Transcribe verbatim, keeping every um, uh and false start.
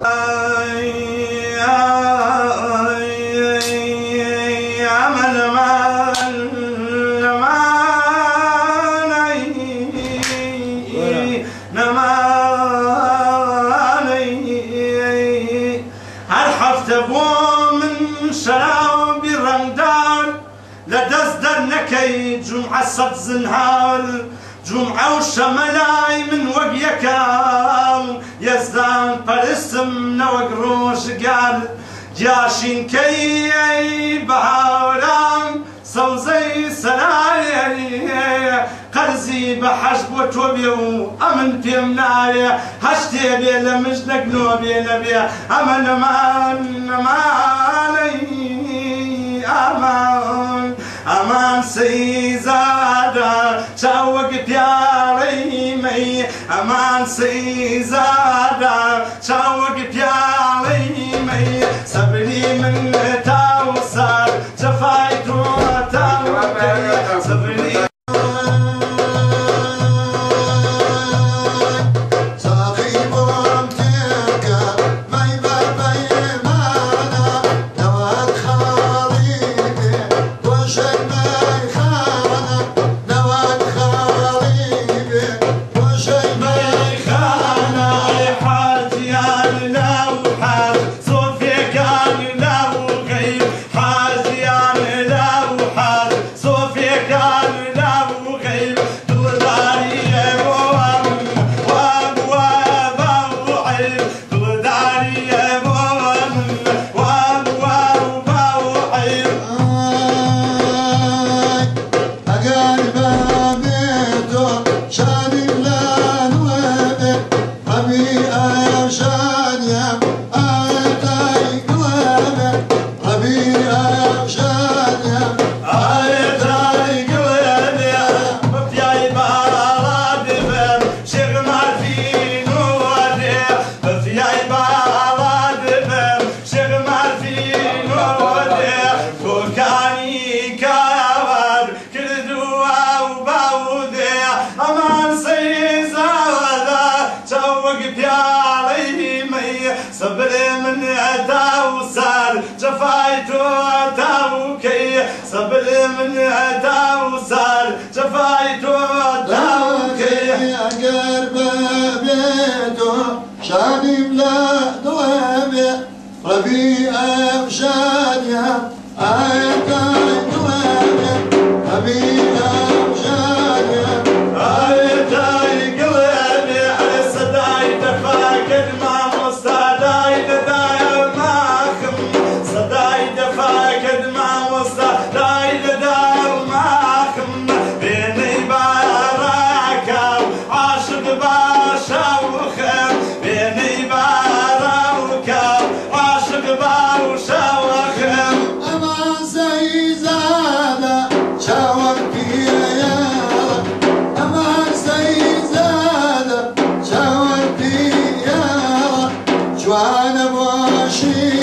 جمعة صد زنهار جمعة وشملاي من وقيكام يزدان برسم نوقروش قال جاشين كي بهارام صوزي سلاي قرزي بحجب وتوبيو أمن في مناي هشتي بيلا مجدك نوبي نبي أمن أمان أماني أمان أمان سيزادا شوق بياري مي أمان سيزادا شوق بياري مي صبري من توصل جفايتو توقي صبري صبري من توصل جفايتو توكي صبري من توصل جفايتو توكي قرب بيتو شاني بلا دوامي ربيع شانيا آيتاي دوامي ربيع شانيا آيتاي قلبي على صداي تفاكر ما وانا ماشي